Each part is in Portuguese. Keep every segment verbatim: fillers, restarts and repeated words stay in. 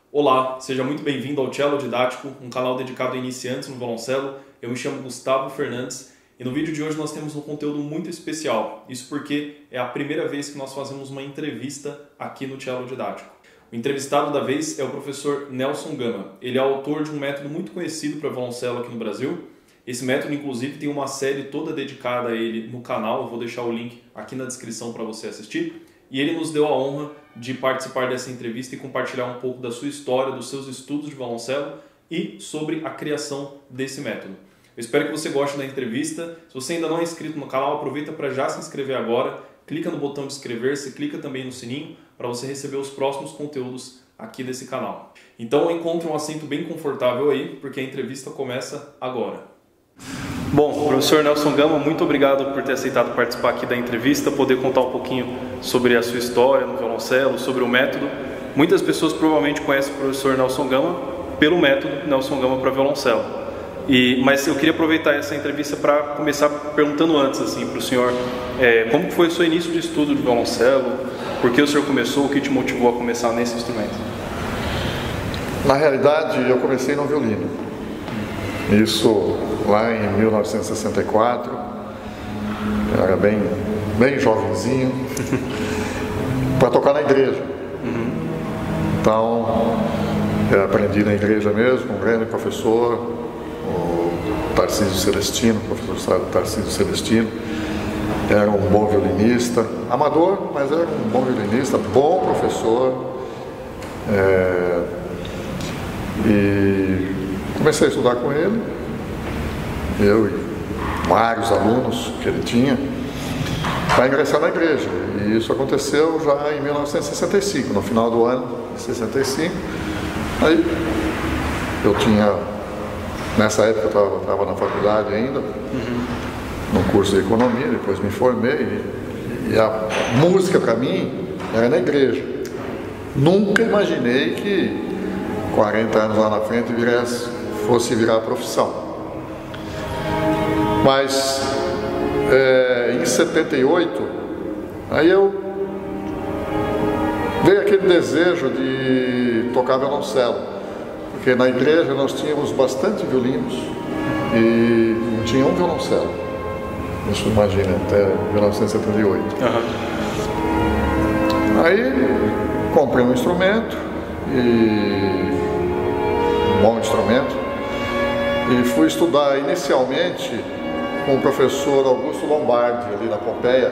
Olá, seja muito bem-vindo ao Cello Didático, um canal dedicado a iniciantes no violoncelo. Eu me chamo Gustavo Fernandes e no vídeo de hoje nós temos um conteúdo muito especial. Isso porque é a primeira vez que nós fazemos uma entrevista aqui no Cello Didático. O entrevistado da vez é o professor Nelson Gama. Ele é autor de um método muito conhecido para violoncelo aqui no Brasil. Esse método, inclusive, tem uma série toda dedicada a ele no canal. Eu vou deixar o link aqui na descrição para você assistir. E ele nos deu a honra de participar dessa entrevista e compartilhar um pouco da sua história, dos seus estudos de violoncelo e sobre a criação desse método. Eu espero que você goste da entrevista. Se você ainda não é inscrito no canal, aproveita para já se inscrever agora. Clica no botão de inscrever-se, clica também no sininho para você receber os próximos conteúdos aqui desse canal. Então encontre um assento bem confortável aí, porque a entrevista começa agora. Bom, professor Nelson Gama, muito obrigado por ter aceitado participar aqui da entrevista, poder contar um pouquinho sobre a sua história no violoncelo, sobre o método. Muitas pessoas provavelmente conhecem o professor Nelson Gama pelo método Nelson Gama para violoncelo. E, mas eu queria aproveitar essa entrevista para começar perguntando antes assim, para o senhor, é, como foi o seu início de estudo de violoncelo, por que o senhor começou, o que te motivou a começar nesse instrumento? Na realidade, eu comecei no violino. Isso lá em mil novecentos e sessenta e quatro, eu era bem, bem jovenzinho, para tocar na igreja. Uhum. Então, eu aprendi na igreja mesmo, com um grande professor, o Tarcísio Celestino, o professor Tarcísio Celestino. Era um bom violinista, amador, mas era um bom violinista, bom professor. É, e comecei a estudar com ele, eu e vários alunos que ele tinha, para ingressar na igreja. E isso aconteceu já em mil novecentos e sessenta e cinco, no final do ano de sessenta e cinco. Aí eu tinha, nessa época eu estava na faculdade ainda, uhum. no curso de economia, depois me formei, e, e a música para mim era na igreja. Nunca imaginei que quarenta anos lá na frente virasse, fosse virar a profissão. Mas é, em setenta e oito, aí eu veio aquele desejo de tocar violoncelo, porque na igreja nós tínhamos bastante violinos e não tinha um violoncelo. Isso imagina, até mil novecentos e setenta e oito. Uhum. Aí comprei um instrumento, e um bom instrumento, e fui estudar inicialmente com o professor Augusto Lombardi, ali na Pompeia,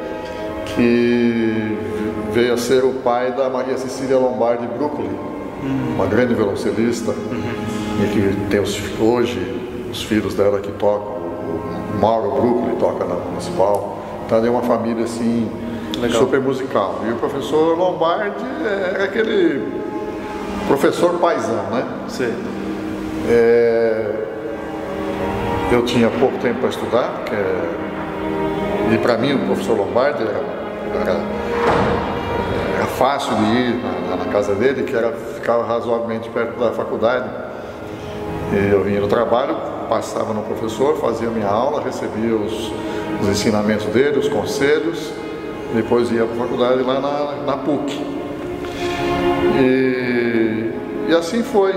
que veio a ser o pai da Maria Cecília Lombardi Bruckoli, uhum. uma grande violoncelista, uhum. e que tem os, hoje os filhos dela que tocam. O Mauro Bruckoli toca na Municipal. Então é uma família assim, legal, super musical. E o professor Lombardi era aquele professor paisão, né? Sim. É... Eu tinha pouco tempo para estudar, porque... e para mim o professor Lombardi era, era, era fácil de ir na, na casa dele, que era, ficava razoavelmente perto da faculdade. E eu vinha no trabalho, passava no professor, fazia minha aula, recebia os, os ensinamentos dele, os conselhos, depois ia para a faculdade lá na, na P U C. E, e assim foi.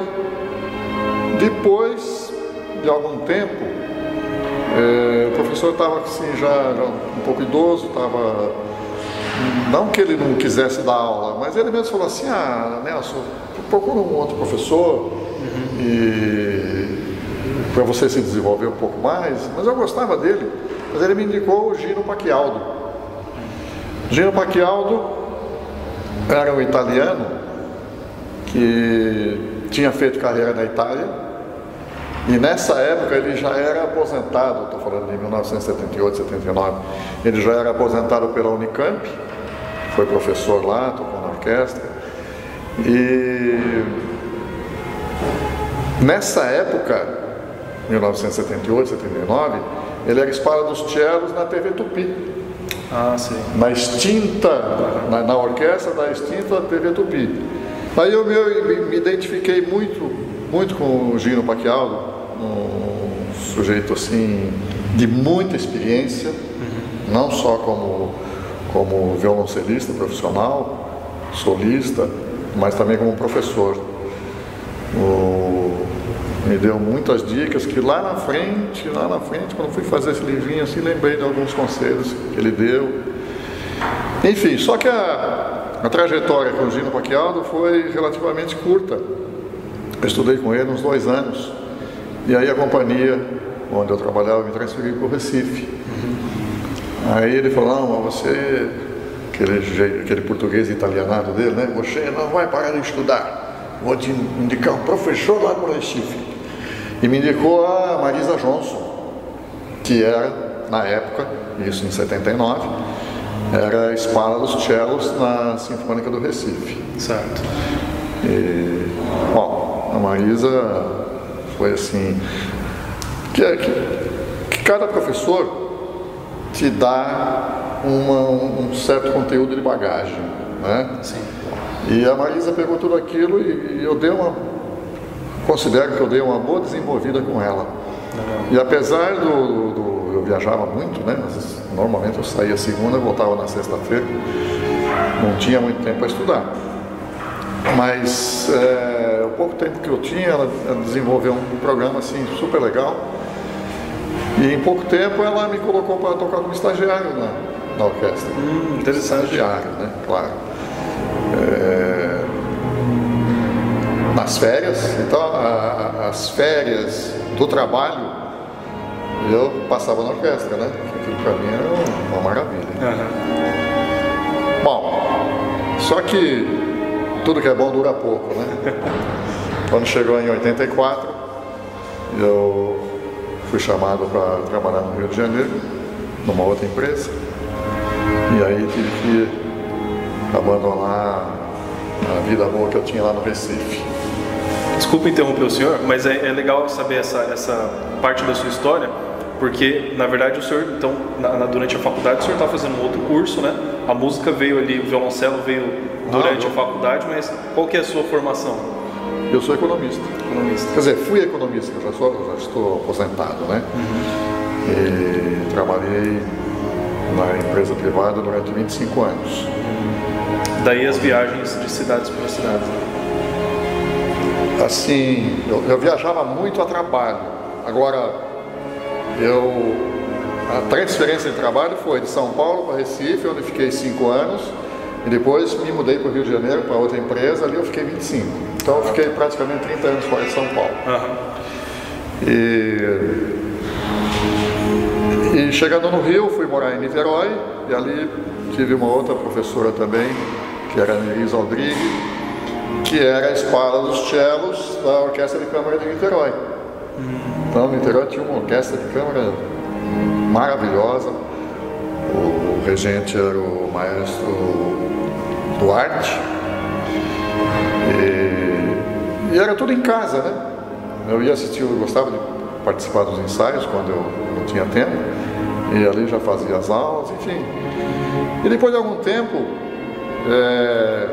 Depois de algum tempo, é, o professor estava assim, já, já um pouco idoso, estava, não que ele não quisesse dar aula, mas ele mesmo falou assim: ah, Nelson, procura um outro professor, uhum. e para você se desenvolver um pouco mais. Mas eu gostava dele, mas ele me indicou o Gino Pacchialdo. Gino Pacchialdo era um italiano que tinha feito carreira na Itália, e nessa época ele já era aposentado, estou falando de mil novecentos e setenta e oito, setenta e nove, ele já era aposentado pela Unicamp, foi professor lá, tocou na orquestra, e nessa época, mil novecentos e setenta e oito, setenta e nove, ele era espada dos cellos na T V Tupi. Ah, sim. Na extinta, na, na orquestra da extinta T V Tupi. Aí eu me, me identifiquei muito, muito com o Gino Pacchialdo, um sujeito assim de muita experiência, uhum. não só como, como violoncelista profissional, solista, mas também como professor. o, me deu muitas dicas que lá na frente, lá na frente, quando fui fazer esse livrinho, assim, lembrei de alguns conselhos que ele deu. Enfim, só que a, a trajetória com o Gino Pacchialdo foi relativamente curta. Eu estudei com ele uns dois anos, e aí a companhia onde eu trabalhava me transferiu para o Recife. Uhum. Aí ele falou, não, mas você, aquele, aquele português italianado dele, né? Você não vai parar de estudar, vou te indicar um professor lá no Recife. E me indicou a Marisa Johnson, que era, na época, isso em setenta e nove, era a espada dos cellos na Sinfônica do Recife. Certo. E, bom, a Marisa foi assim, que, que, que cada professor te dá uma, um certo conteúdo de bagagem, né? Sim. E a Marisa pegou tudo aquilo e, e eu dei uma, considero que eu dei uma boa desenvolvida com ela. Uhum. E apesar do, do, eu viajava muito, né? Mas normalmente eu saía segunda e voltava na sexta-feira, não tinha muito tempo para estudar. Mas é, o pouco tempo que eu tinha, ela, ela desenvolveu um programa assim super legal. E em pouco tempo ela me colocou para tocar como estagiário na, na orquestra. Hum, interessante. Estagiário, né? Claro. É, nas férias, então a, a, as férias do trabalho eu passava na orquestra, né? Aquilo para mim era uma, uma maravilha. Uhum. Bom, só que tudo que é bom dura pouco, né? Quando chegou em oitenta e quatro, eu fui chamado para trabalhar no Rio de Janeiro, numa outra empresa, e aí tive que abandonar a vida boa que eu tinha lá no Recife. Desculpa interromper o senhor, mas é, é legal saber essa, essa parte da sua história, porque na verdade o senhor, então, na, na, durante a faculdade, o senhor estava fazendo um outro curso, né? A música veio ali, o violoncelo veio durante ah, a faculdade, mas qual que é a sua formação? Eu sou economista. Economista. Quer dizer, fui economista, eu já, sou, eu já estou aposentado, né? Uhum. E trabalhei na empresa privada durante vinte e cinco anos. Daí as viagens de cidades para cidades? Assim, eu, eu viajava muito a trabalho. Agora, eu, a transferência de trabalho foi de São Paulo para Recife, onde fiquei cinco anos. E depois me mudei para o Rio de Janeiro, para outra empresa, ali eu fiquei vinte e cinco. Então eu fiquei praticamente trinta anos fora de São Paulo. Uhum. E, e chegando no Rio, fui morar em Niterói, e ali tive uma outra professora também, que era a Neris Aldrigue, que era a espada dos cellos da Orquestra de Câmara de Niterói. Uhum. Então Niterói tinha uma orquestra de câmara maravilhosa. O regente era o maestro Duarte, e, e era tudo em casa, né? Eu ia assistir, eu gostava de participar dos ensaios quando eu não tinha tempo, e ali já fazia as aulas, enfim. E depois de algum tempo, é,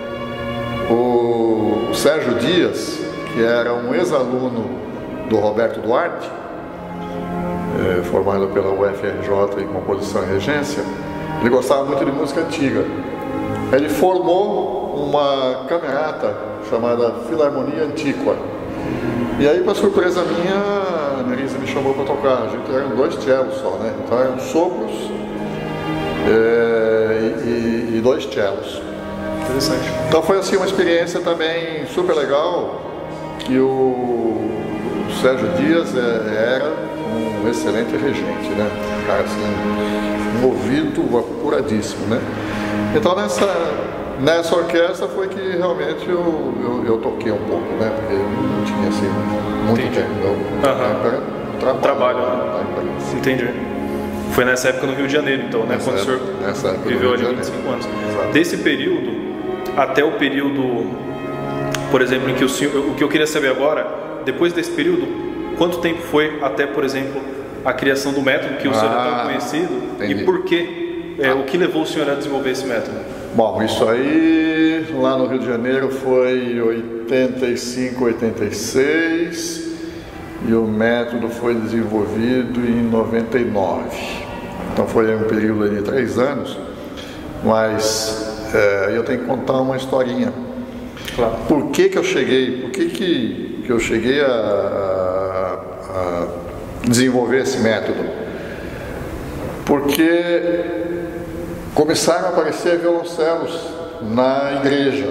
o Sérgio Dias, que era um ex-aluno do Roberto Duarte, é, formado pela U F R J em composição e regência, ele gostava muito de música antiga. Ele formou uma camerata chamada Filarmonia Antiqua. E aí, para surpresa minha, a Nerissa me chamou para tocar. A gente eram dois cellos só, né? Então eram sopros é, e, e dois cellos. Interessante. Então foi assim uma experiência também super legal, que o, o Sérgio Dias é, era um excelente regente, né? Um cara assim, um ouvido apuradíssimo, né? Então nessa, nessa orquestra foi que realmente eu, eu, eu toquei um pouco, né? Porque eu não tinha assim muito Entendi. tempo. Eu, uhum. Trabalho, trabalho né? Entendi. Foi nessa época no Rio de Janeiro, então, né? Nessa Quando época, o senhor viveu ali vinte e cinco anos. Exato. Desse período até o período, por exemplo, em que o senhor, o que eu queria saber agora, depois desse período, quanto tempo foi até, por exemplo, a criação do método que o ah, senhor é tão conhecido, entendi. E por que, é, ah. o que levou o senhor a desenvolver esse método? Bom, isso aí lá no Rio de Janeiro foi oitenta e cinco, oitenta e seis e o método foi desenvolvido em noventa e nove. Então foi um período de três anos, mas é, eu tenho que contar uma historinha. Claro. Por que que eu cheguei, por que que, que eu cheguei a, a, a desenvolver esse método? Porque começaram a aparecer violoncelos na igreja.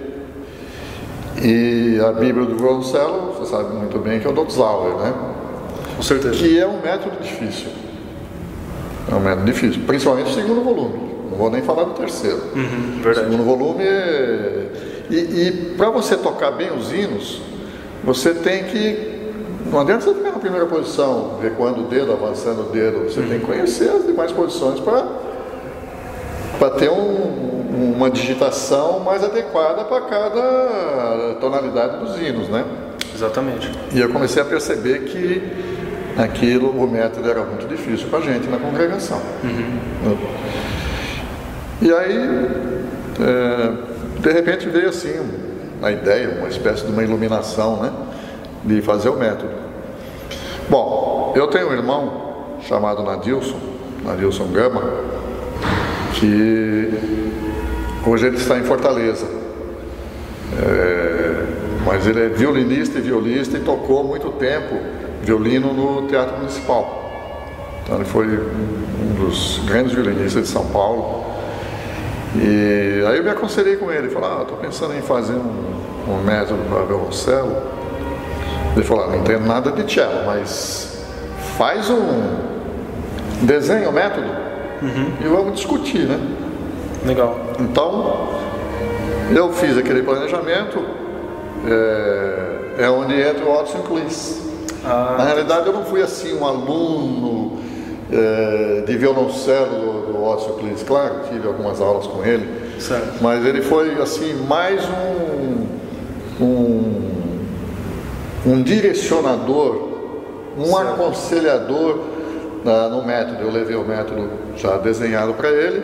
E a Bíblia do violoncelo, você sabe muito bem que é o Dotzauer, né? Com certeza. Que é um método difícil. É um método difícil, principalmente o segundo volume. Não vou nem falar do terceiro. Uhum, o segundo volume é... E, e para você tocar bem os hinos, você tem que... Não adianta você ficar na primeira posição, ver quando o dedo, avançando o dedo. Você uhum. tem que conhecer as demais posições para para ter um, uma digitação mais adequada para cada tonalidade dos hinos, né? Exatamente. E eu comecei a perceber que aquilo, o método era muito difícil para a gente na congregação. Uhum. E aí, é, de repente veio assim uma ideia, uma espécie de uma iluminação, né? De fazer o método. Bom, eu tenho um irmão chamado Nadilson, Nadilson Gama, que hoje ele está em Fortaleza, é, mas ele é violinista e violista e tocou muito tempo violino no Teatro Municipal. Então ele foi um dos grandes violinistas de São Paulo. E aí eu me aconselhei com ele, falei, ah, estou pensando em fazer um, um método para violoncelo. Ele falou, ah, não entendo nada de cello, mas faz um desenho, um método. Uhum. E vamos discutir, né? Legal. Então, eu fiz aquele planejamento, é, é onde entra o Otto Simplice. Ah, Na realidade, eu não fui assim um aluno é, de violoncelo do, do Otto Simplice. Claro, tive algumas aulas com ele, certo. Mas ele foi assim mais um, um, um direcionador, um certo. aconselhador no método. Eu levei o método já desenhado para ele.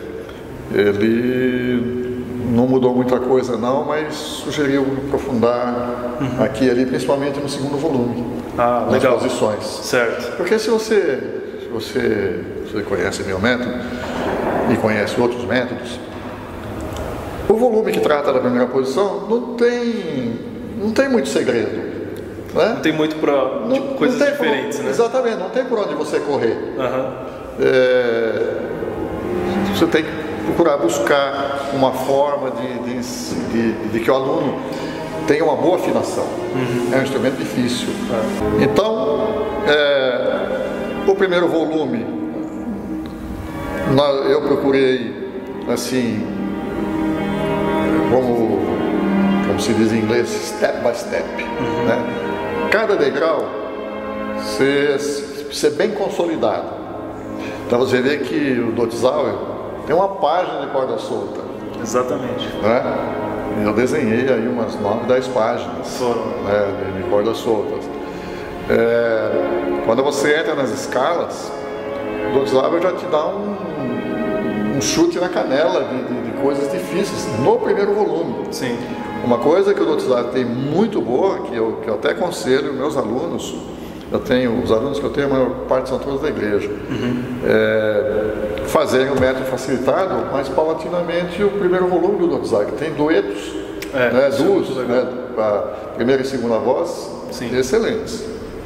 Ele não mudou muita coisa não, mas sugeriu aprofundar uhum. aqui e ali, principalmente no segundo volume, ah, nas legal. posições. Certo. Porque se você, se você, você conhece meu método e conhece outros métodos, o volume que trata da primeira posição não tem, não tem muito segredo. Né? Não tem muito para coisas não diferentes, por, né? Exatamente, não tem por onde você correr. Uhum. É, você tem que procurar buscar uma forma de, de, de, de que o aluno tenha uma boa afinação. Uhum. É um instrumento difícil. Uhum. Então, é, o primeiro volume, eu procurei, assim, como, como se diz em inglês, step by step. Uhum. Né? Cada degrau ser, ser bem consolidado. Então você vê que o Dotzauer tem uma página de corda solta. Exatamente. Né? Eu desenhei aí umas nove, dez páginas né, de, de cordas soltas. É, quando você entra nas escalas, o Dotzauer já te dá um, um chute na canela de, de, de coisas difíceis no primeiro volume. Sim. Uma coisa que o Dotzauer tem muito boa, que eu, que eu até aconselho meus alunos, eu tenho, os alunos que eu tenho, a maior parte são todos da igreja, uhum. é, fazerem o método facilitado, mas paulatinamente o primeiro volume do Dotzauer, que tem duetos, é, né, duos, né, a primeira e segunda voz, sim. excelentes.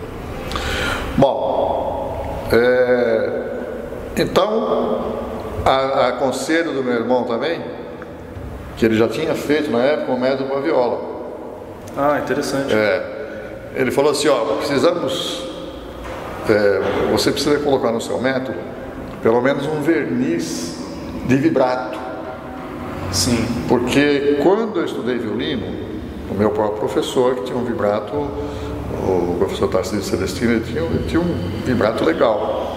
Bom, é, então, a, a aconselho do meu irmão também, que ele já tinha feito na época o método para viola. Ah, interessante. É, ele falou assim, ó, precisamos, é, você precisa colocar no seu método pelo menos um verniz de vibrato. Sim. Porque quando eu estudei violino, o meu próprio professor, que tinha um vibrato, o professor Tarcísio Celestino, ele tinha, ele tinha um vibrato legal.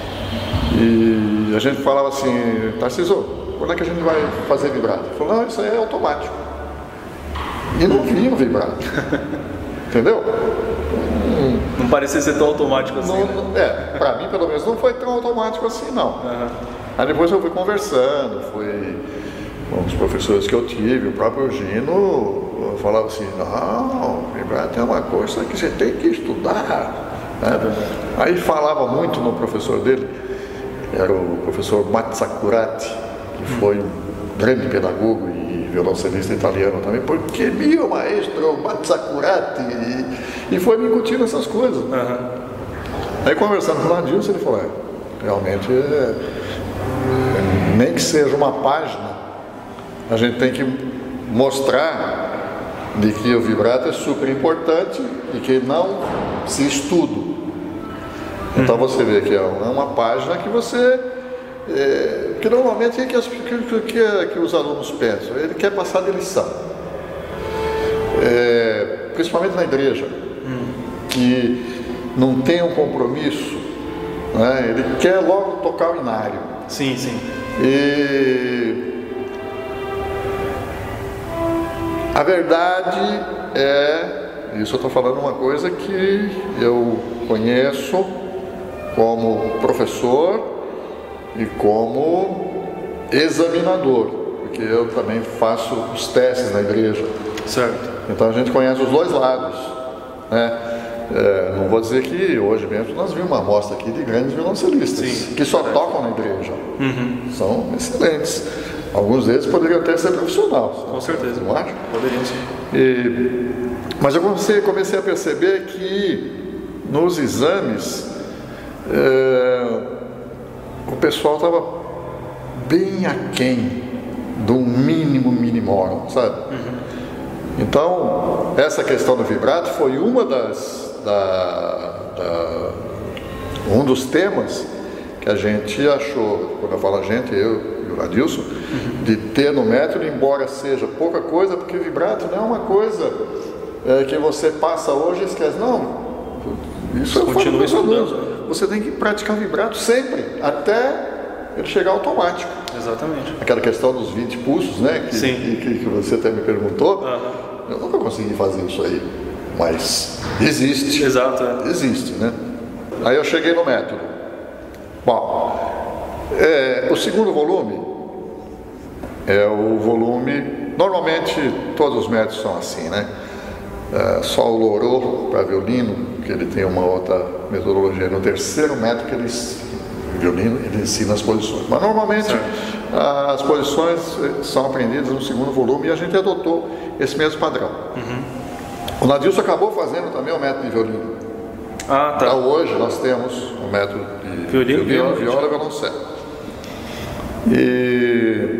E a gente falava assim, Tarcísio, quando é que a gente vai fazer vibrato? Ele falou, não, isso aí é automático. E não vinha o vibrato. Entendeu? Hum, não parecia ser tão automático assim. Não, né? É, pra mim pelo menos não foi tão automático assim, não. Uhum. Aí depois eu fui conversando, fui com os professores que eu tive, o próprio Eugino falava assim, não, vibrato é uma coisa que você tem que estudar. Né? Aí falava muito no professor dele, era o professor Matsakurati, que foi um grande pedagogo e violoncelista italiano também, porque meu maestro Mazzacurati, e, e foi me incutindo essas coisas. Uhum. Aí conversando com o Adilson, ele falou, é, realmente, é, nem que seja uma página, a gente tem que mostrar de que o vibrato é super importante e que não se estuda. Então você vê que é uma página que você, é, que normalmente é que, as, que, que, que os alunos pensam, ele quer passar de lição, é, principalmente na igreja, hum. que não tem um compromisso, né? Ele quer logo tocar o inário. Sim, sim. E a verdade é, isso eu estou falando uma coisa que eu conheço como professor e como examinador, porque eu também faço os testes na igreja. Certo. Então a gente conhece os dois lados, né? É, não vou dizer que hoje mesmo nós vimos uma amostra aqui de grandes violoncelistas. Sim, que só verdade. Tocam na igreja. Uhum. São excelentes. Alguns deles poderiam até ser profissionais. Com certeza. Não acha? Poderiam sim. E, mas eu comecei, comecei a perceber que nos exames é, o pessoal estava bem aquém do mínimo minimorum, sabe? Uhum. Então, essa questão do vibrato foi uma das da, da, um dos temas que a gente achou, quando eu falo a gente, eu e o Adilson, uhum. de ter no método, embora seja pouca coisa, porque vibrato não é uma coisa é, que você passa hoje e esquece. Não, isso eu falo para os alunos. Você tem que praticar vibrato sempre, até ele chegar automático. Exatamente. Aquela questão dos vinte pulsos, né? Que, que, que você até me perguntou. Uhum. Eu nunca consegui fazer isso aí, mas existe. Exato. É. Existe, né? Aí eu cheguei no método. Bom, é, o segundo volume é o volume. Normalmente todos os métodos são assim, né? É, só o Lorô para violino, que ele tem uma outra metodologia. No terceiro método que ele violino, ele ensina as posições. Mas normalmente certo. As posições são aprendidas no segundo volume e a gente adotou esse mesmo padrão. Uhum. O Nadilson acabou fazendo também o método de violino. Ah, tá. Então hoje nós temos o método de violino, violino viola e violoncelo. E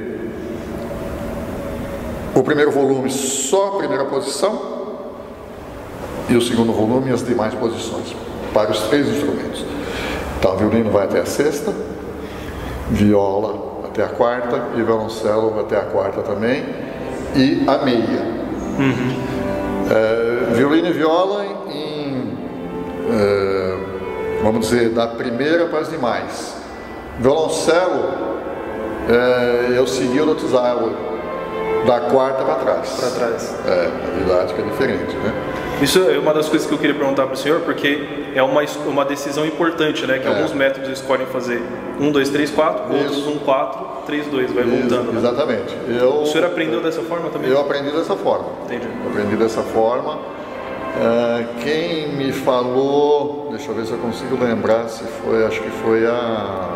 o primeiro volume só a primeira posição e o segundo volume as demais posições para os três instrumentos. Então o violino vai até a sexta, viola até a quarta e violoncelo até a quarta também e a meia. Uhum. É, violino e viola em, é, vamos dizer, da primeira para as demais. Violoncelo, é, eu segui o Lotuzawa da quarta para trás. Para trás. É, a didática é diferente, né? Isso é uma das coisas que eu queria perguntar para o senhor, porque é uma, uma decisão importante, né? Que é. Alguns métodos escolhem fazer um, dois, três, quatro, isso. Outros um, quatro, três, dois, vai isso, voltando. Né? Exatamente. Eu, o senhor aprendeu dessa forma também? Eu aprendi dessa forma. Entendi. Eu aprendi dessa forma. Uh, quem me falou, deixa eu ver se eu consigo lembrar, se foi, acho que foi a...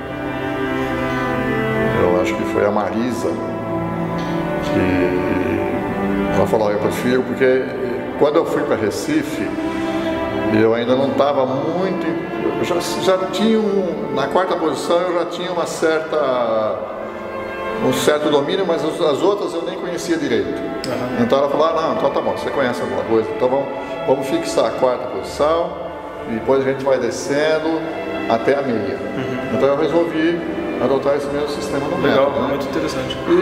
Eu acho que foi a Marisa, que ela falou, eu prefiro, porque quando eu fui para Recife, eu ainda não estava muito, eu já, já tinha, um, na quarta posição eu já tinha uma certa, um certo domínio, mas as, as outras eu nem conhecia direito. Uhum. Então ela falou, ah, não, então tá bom, você conhece alguma coisa, então vamos, vamos fixar a quarta posição, e depois a gente vai descendo até a meia. Uhum. Então eu resolvi adotar esse mesmo sistema no Legal, método. Né? Muito interessante. E,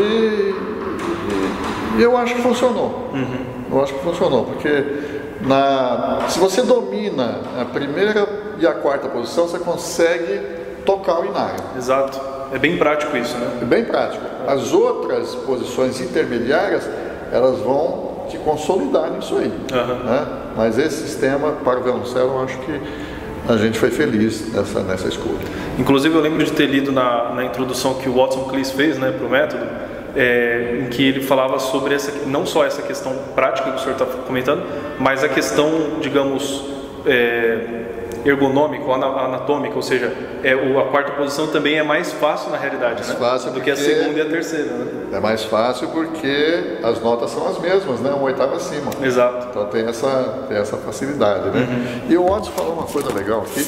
e, e eu acho que funcionou. Uhum. Eu acho que funcionou, porque na, se você domina a primeira e a quarta posição, você consegue tocar o inário. Exato. É bem prático isso, né? É bem prático. As outras posições intermediárias, elas vão te consolidar nisso aí. Uhum. Né? Mas esse sistema para o violoncelo, eu acho que a gente foi feliz nessa, nessa escolha. Inclusive, eu lembro de ter lido na, na introdução que o Watson Cleese fez, né, para o método, É, em que ele falava sobre essa, não só essa questão prática que o senhor está comentando, mas a questão, digamos, é, ergonômica, anatômica, ou seja, é, a quarta posição também é mais fácil na realidade, mais né? fácil do que a segunda e a terceira. Né? É mais fácil porque as notas são as mesmas, né? Uma oitava acima. Exato. Então tem essa, tem essa facilidade, né? Uhum. E o Watson falou uma coisa legal aqui.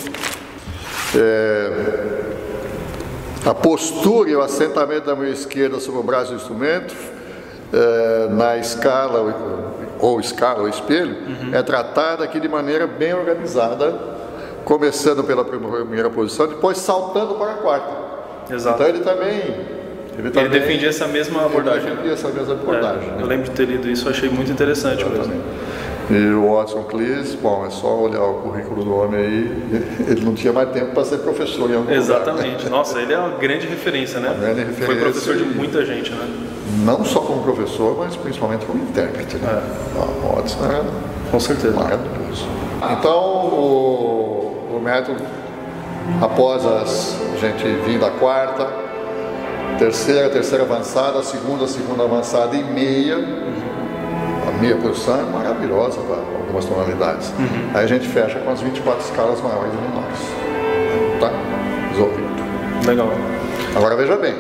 É, a postura e o assentamento da mão esquerda sobre o braço do instrumento, é, na escala ou, ou escala ou espelho, uhum. é tratada aqui de maneira bem organizada, começando pela primeira posição, depois saltando para a quarta. Exato. Então ele também... Ele, ele também, defendia essa mesma abordagem. Ele defendia essa mesma abordagem. É, né? Eu lembro de ter lido isso, achei muito interessante mesmo. E o Watson Cleese, bom, é só olhar o currículo do homem aí, ele não tinha mais tempo para ser professor em algum Exatamente. lugar. Nossa, ele é uma grande referência, né? Uma grande referência. Foi professor de muita gente, né? Não só como professor, mas principalmente como intérprete, né? É. O Watson era com certeza maravilhoso. Então, o, o método, após as, a gente vir da quarta, terceira, terceira avançada, segunda, segunda avançada e meia, a meia posição é maravilhosa para algumas tonalidades. Uhum. Aí a gente fecha com as vinte e quatro escalas maiores e menores. Tá? Resolvido. Legal. Agora veja bem,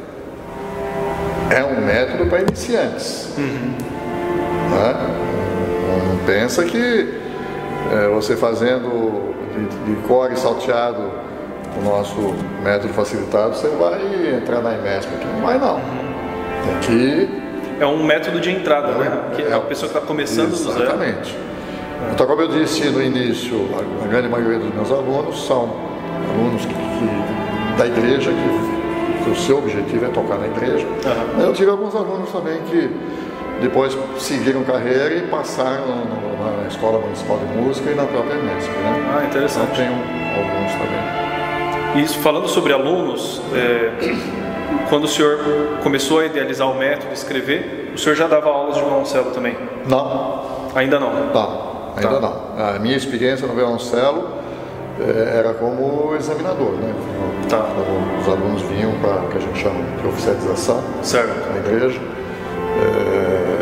é um método para iniciantes. Uhum. Né? Não pensa que é, você fazendo de, de core salteado o nosso método facilitado, você vai entrar na I M E S P, aqui não vai não. Tem que... É um método de entrada, é, né? Que é a pessoa que está começando do zero. Exatamente. Então, como eu disse no início, a, a grande maioria dos meus alunos são alunos que, que, da igreja, que, que o seu objetivo é tocar na igreja. Uhum. Eu tive alguns alunos também que depois seguiram carreira e passaram no, na Escola Municipal de Música e na própria I M E S P, né? Ah, interessante. Então, tenho alguns também. Isso, falando sobre alunos, é, quando o senhor começou a idealizar o método, escrever, o senhor já dava aulas de violoncelo também? Não. Ainda não? Não, ainda tá. não. A minha experiência no violoncelo é, era como examinador, né? Tá. Os alunos vinham para o que a gente chama de oficialização certo. na igreja. É,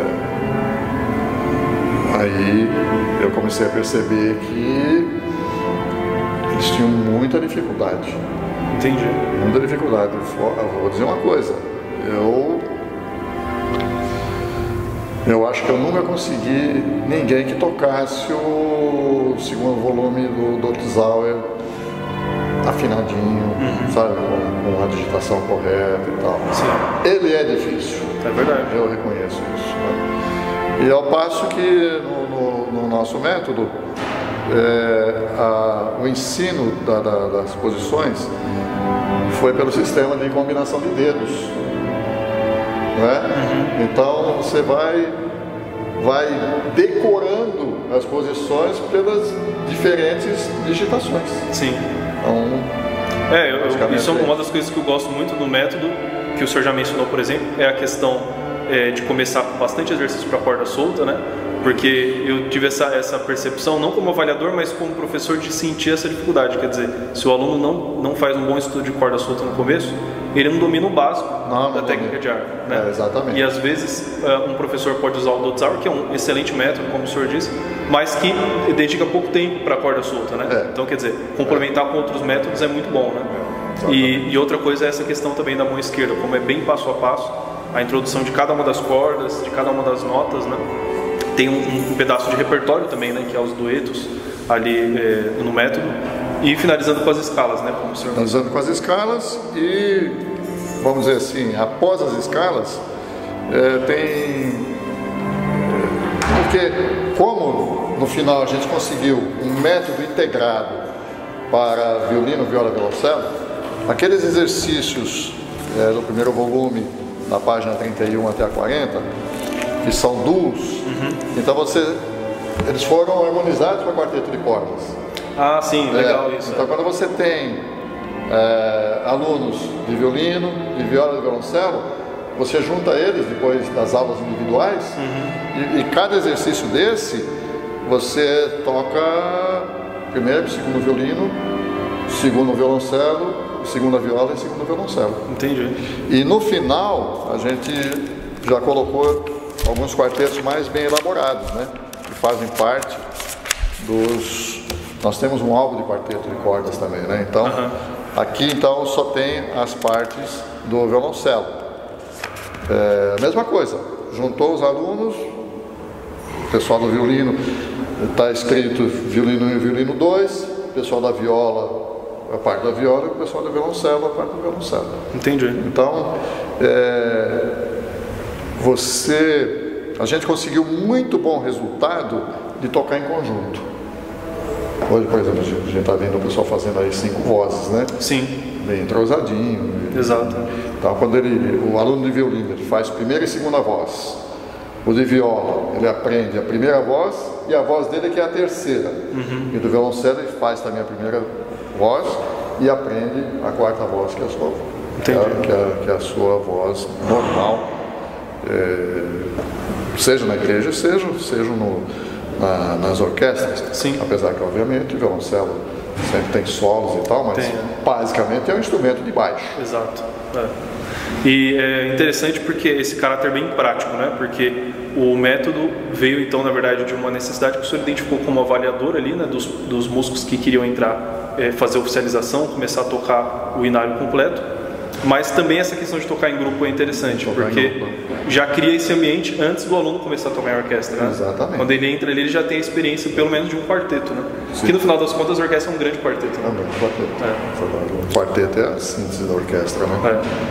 aí eu comecei a perceber que eles tinham muita dificuldade. Entendi. Muita dificuldade. Eu vou dizer uma coisa, eu eu acho que eu nunca consegui ninguém que tocasse o segundo volume do Dottie Zauer afinadinho, uhum. sabe, com, com a digitação correta e tal. Sim. Ele é difícil. É verdade. Eu reconheço isso. Né? E ao passo que no, no, no nosso método, É, a, o ensino da, da, das posições foi pelo sistema de combinação de dedos, né? Uhum. Então você vai, vai decorando as posições pelas diferentes digitações. Sim. Então, é, eu, isso é uma das coisas que eu gosto muito do método, que o senhor já mencionou, por exemplo, é a questão é, de começar com bastante exercício para corda solta, né? Porque eu tive essa, essa percepção, não como avaliador, mas como professor, de sentir essa dificuldade. Quer dizer, se o aluno não, não faz um bom estudo de corda solta no começo, ele não domina o básico não, da não técnica domina. de arco. Né? É, exatamente. E às vezes um professor pode usar o Dottie Zauer, que é um excelente método, como o senhor disse, mas que dedica pouco tempo para a corda solta. Né? É. Então, quer dizer, complementar é. com outros métodos é muito bom. Né? É, e, e outra coisa é essa questão também da mão esquerda, como é bem passo a passo, a introdução de cada uma das cordas, de cada uma das notas, né? Tem um, um pedaço de repertório também, né, que é os duetos ali é, no método, e finalizando com as escalas, né, como o senhor... Finalizando com as escalas e, vamos dizer assim, após as escalas, é, tem... Porque como no final a gente conseguiu um método integrado para violino, viola e violoncelo, aqueles exercícios é, do primeiro volume, da página trinta e um até a quarenta, que são duos, uhum. então você, eles foram harmonizados para quarteto de cordas. Ah, sim, legal é, isso. Então, é. quando você tem é, alunos de violino, de viola e violoncelo, você junta eles depois das aulas individuais, uhum. e, e cada exercício desse, você toca primeiro, segundo violino, segundo violoncelo, segunda viola e segundo violoncelo. Entendi. E no final, a gente já colocou alguns quartetos mais bem elaborados, né? Que fazem parte dos nós temos um álbum de quarteto de cordas também, né? Então, uhum. aqui então só tem as partes do violoncelo. É, mesma coisa, juntou os alunos, o pessoal do violino, está escrito violino um e violino dois, o pessoal da viola, a parte da viola, e o pessoal do violoncelo, a parte do violoncelo. Entendi. Então, é, você, a gente conseguiu muito bom resultado de tocar em conjunto. Hoje, por exemplo, a gente está vendo o pessoal fazendo aí cinco vozes, né? Sim. Bem entrosadinho. Exato. Então, quando ele, o aluno de violino ele faz primeira e segunda voz, o de viola ele aprende a primeira voz e a voz dele que é a terceira. Uhum. E do violoncelo ele faz também a primeira voz e aprende a quarta voz, que é a sua, que é, que é, que é a sua voz normal, é, seja na igreja, seja, seja no, na, nas orquestras. Sim. Apesar que, obviamente, o violoncelo sempre tem solos e tal, mas tem, né? basicamente é um instrumento de baixo. Exato. É. E é interessante porque esse caráter bem prático, né? Porque o método veio então, na verdade, de uma necessidade que o senhor identificou como avaliador ali, né? Dos, dos músicos que queriam entrar, é, fazer oficialização, começar a tocar o inário completo. Mas também essa questão de tocar em grupo é interessante, porque já cria esse ambiente antes do aluno começar a tocar em orquestra, né? Exatamente. Quando ele entra ali, ele já tem a experiência pelo menos de um quarteto, né? Sim. Que no final das contas a orquestra é um grande quarteto. Né? É um grande quarteto. É. O quarteto é a síntese da orquestra, né?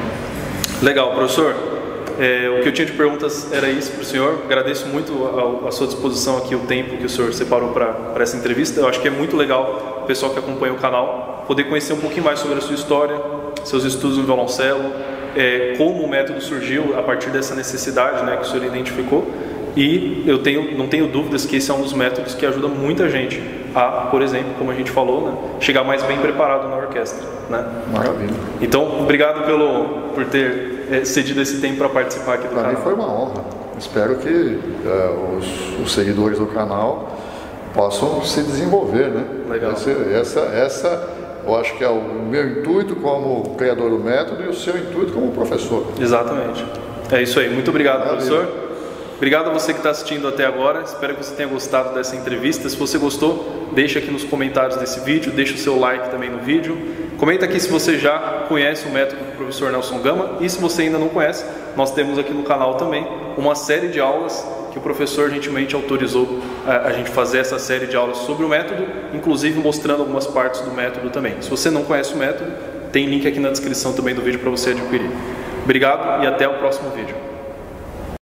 É. Legal, professor. É, o que eu tinha de perguntas era isso para o senhor. Agradeço muito a, a sua disposição aqui, o tempo que o senhor separou para essa entrevista. Eu acho que é muito legal o pessoal que acompanha o canal poder conhecer um pouquinho mais sobre a sua história, seus estudos no violoncelo, é, como o método surgiu a partir dessa necessidade, né, que o senhor identificou. E eu tenho, não tenho dúvidas que esse é um dos métodos que ajuda muita gente a, por exemplo, como a gente falou, né, chegar mais bem preparado na orquestra. Né? Maravilha. Então, obrigado pelo, por ter é, cedido esse tempo para participar aqui do pra canal. Para mim foi uma honra. Espero que uh, os, os seguidores do canal possam se desenvolver, né? Legal. Essa, essa, essa eu acho que é o meu intuito como criador do método e o seu intuito como professor. Exatamente. É isso aí. Muito obrigado, Valeu. professor. Obrigado a você que está assistindo até agora. Espero que você tenha gostado dessa entrevista. Se você gostou, deixa aqui nos comentários desse vídeo, deixa o seu like também no vídeo. Comenta aqui se você já conhece o método do professor Nelson Gama, e se você ainda não conhece, nós temos aqui no canal também uma série de aulas que o professor gentilmente autorizou a gente fazer essa série de aulas sobre o método, inclusive mostrando algumas partes do método também. Se você não conhece o método, tem link aqui na descrição também do vídeo para você adquirir. Obrigado e até o próximo vídeo.